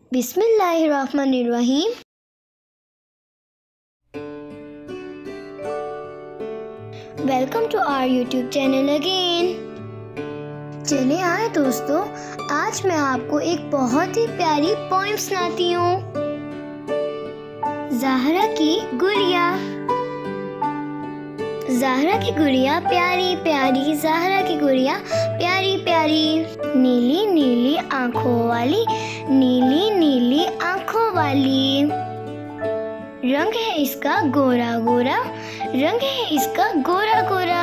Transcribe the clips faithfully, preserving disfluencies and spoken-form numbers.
बिस्मिल्लाहिर्रहमानिर्रहीम। Welcome to our YouTube channel again. चले आए दोस्तों, आज मैं आपको एक बहुत ही प्यारी पोएम सुनाती हूँ। ज़हरा की गुड़िया। ज़हरा की गुड़िया प्यारी प्यारी, ज़हरा की गुड़िया प्यारी प्यारी, नीली नीली आँखों वाली, नीली नीली आँखों वाली, रंग है इसका गोरा गोरा, रंग है इसका गोरा गोरा,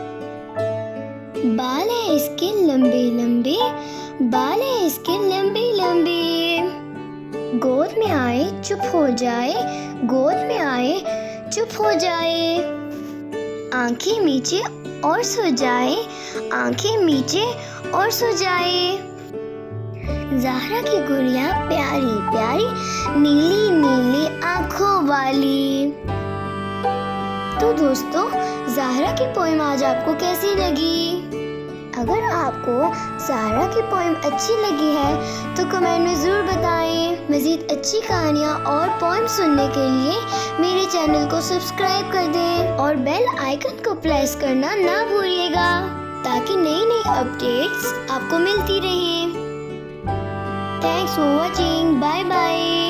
बाल है इसके लंबे लंबे, बाल है इसके लंबे लंबे, गोद में आए चुप हो जाए, गोद में आए चुप हो जाए, आंखें मीचे और सो जाए, आंखें मीचे और सो जाए। ज़हरा की गुड़िया प्यारी प्यारी, नीली नीली आँखों वाली। तो दोस्तों, ज़हरा की पोएम आज आपको कैसी लगी? अगर आपको ज़हरा की पोएम अच्छी लगी है तो कमेंट में ज़रूर बताएं। मज़ीद अच्छी कहानियाँ और पोएम सुनने के लिए मेरे चैनल को सब्सक्राइब कर दें और बेल आइकन को प्रेस करना ना भूलिएगा ताकि नई नई अपडेट्स आपको मिलती रहें। Thanks for watching. Bye bye.